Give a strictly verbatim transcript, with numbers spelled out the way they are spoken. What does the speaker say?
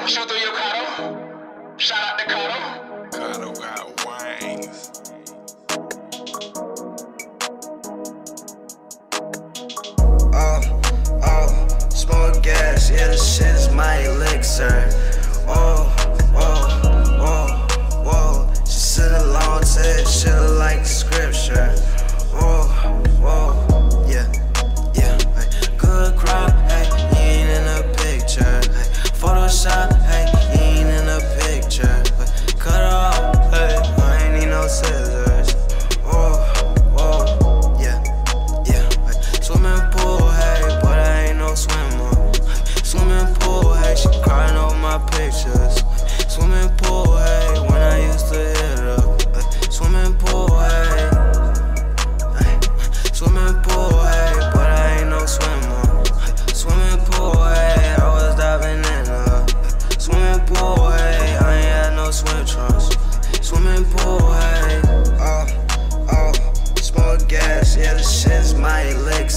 Shoot through your Cotto. Shout out to Cotto. Cotto got wings. Oh, oh, smoke gas, yeah, this shit is my elixir. Oh, oh, oh, whoa, she sit alone, said shit like scripture. Oh, whoa, yeah, yeah, hey, good crowd, hey, you ain't in a picture, hey, Photoshop, hey, you ain't in a picture, hey, cut her off, hey, I ain't need no scissors. Oh, oh, yeah, yeah, hey, swimming pool, hey, but I ain't no swimmer. Swimming pool, hey, she crying over my pictures. Swimming pool, hey, when I used to hit her. Hey, swimming pool, hey, hey, swimming pool, hey, but I ain't no swimmer. Swimming pool, hey, I was diving in her. Swimming pool, hey, I ain't had no swim trunks. Swimming pool, hey, oh, oh, smoke gas, yeah, this shit's my elixir.